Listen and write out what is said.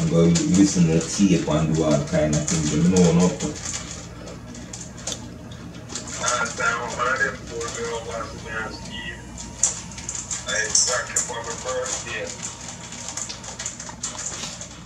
and go listen to the tape and do all kind of things. You know, no. Last time one of them told me about me and Steve. I exactly for my birthday.